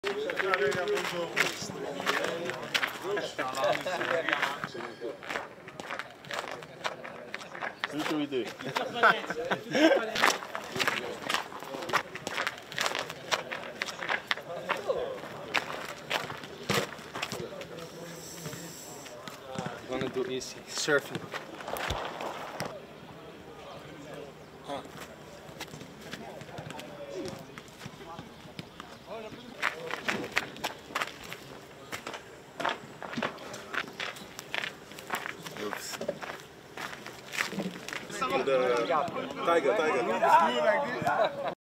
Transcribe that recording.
What should we do? I'm gonna do easy. Surfing. Huh. Oops. Tiger.